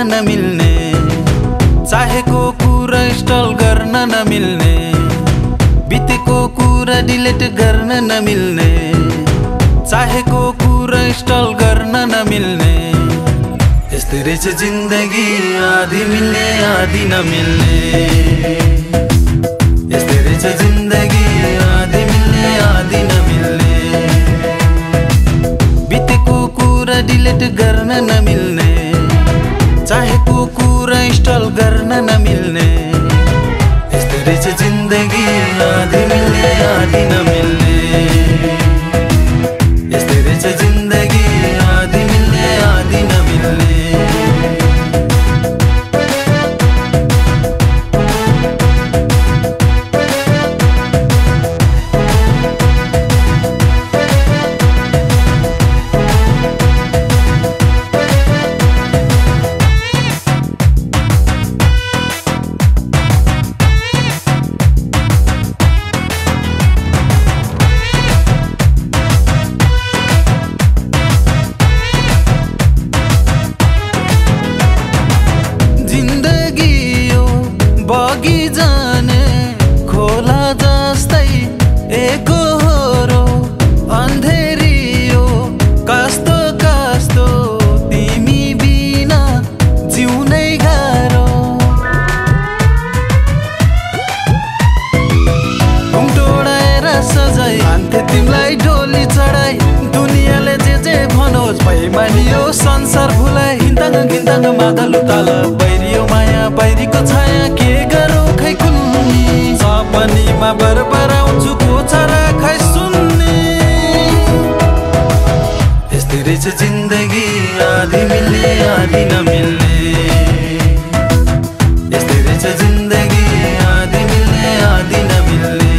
नमिल्ने, चाहेको कुरा इन्स्टल गर्न नमिल्ने, बितेको कुरा डिलिट गर्न नमिल्ने, चाहेको कुरा इन्स्टल गर्न नमिल्ने। यस्तै रहेछ जिन्दगी, आधी मिल्ने आधी नमिल्ने। यस्तै रहेछ जिन्दगी, आधी मिल्ने आधी नमिल्ने, बितेको कुरा डिलिट गर्न नमिल्ने, चाहेको कुरा इन्स्टल गर्न नमिल्ने। यस्तै रहेछ जिन्दगी, आधी मिल्ने आधी नमिल्ने। यस्तै रहेछ जिन्दगी, आधी मिल्ने आधी नमिल्ने। बगी जाने खोला जस्तै एकहोरो अन्धेरियो, कस्तो कस्तो तिमी बिना जिउनै गाह्रो। घुमटोडाएर सजाई अन्त्य तिमीलाई डोली चढाई, दुनियाँले जे भनोस् भइमानियो संसार भुलाइ। हिन्ताङ घिन्ताङ मादल ताल बैरियो माया बैरीको छाया, के गरौँ खै कुन्नी, सपनीमा बरबराउँछु कोचरा खै सुन्ने। यस्तै रहेछ जिन्दगी, आधी मिल्ने आधी नमिल्ने। यस्तै रहेछ जिन्दगी, आधी मिल्ने आधी नमिल्ने,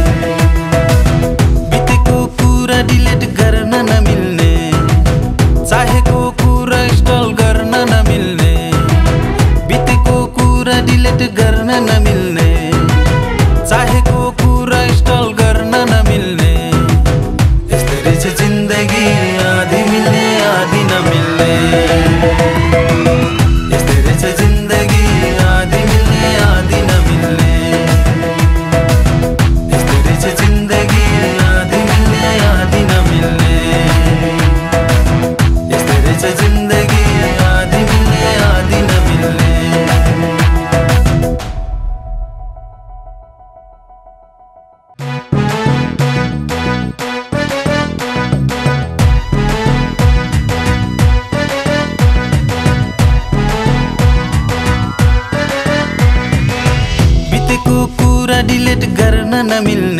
बितेको कुरा डिलिट गर्न नमिल्ने, चाहेको कुरा इन्स्टल गर्न नमिल्ने, बितेको कुरा डिलिट गर्न नमिल्ने, चाहेको कुरा इन्स्टल गर्न नमिल्ने। यस्तै रहेछ जिन्दगी, आधी मिल्ने आधी नमिल्ने। यस्तै रहेछ जिन्दगी, आधी मिल्ने आधी नमिल्ने। यस्तै रहेछ जिन्दगी, आधी मिल्ने आधी नमिल्ने। यस्तै रहेछ जिन्दगी, आधी मिल्ने आधी नमिल्ने। बितेको कुरा डिलिट गर्न नमिल्ने,